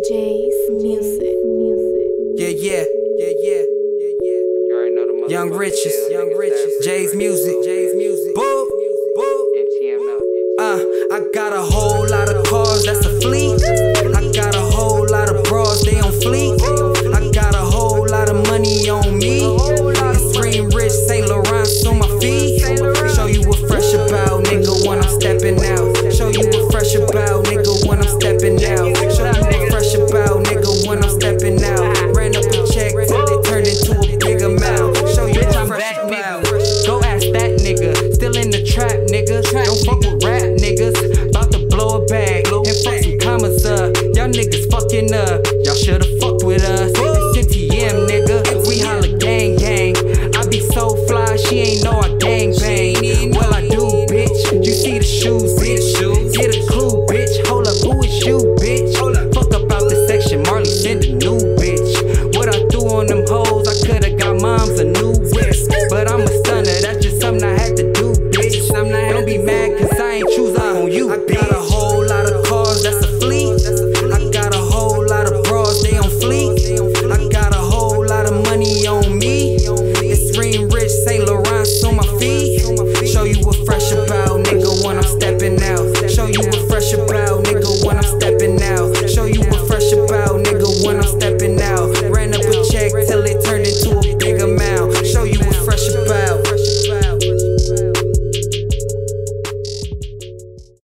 Jayysmusik. Yeah. You already know the motherfucker. Young Riches, Jayysmusik, boo. I got a whole lot of cars, that's a fleet. I got a whole lot of bras, they on fleek. I got a whole lot of money on me. It's Reem rich, St. Laurent's on my feet. Show you what fresh about, nigga, when I'm stepping out. Show you what fresh about, nigga, when I'm stepping out. Show you what fresh about, nigga, when I'm stepping out. Ran up a check till they turned into a big amount. Show you what fresh about. Go ask that nigga, still in the trap, nigga. Don't fuck with rap niggas, bout to blow a bag and fuck some commas up. Y'all niggas fucking up.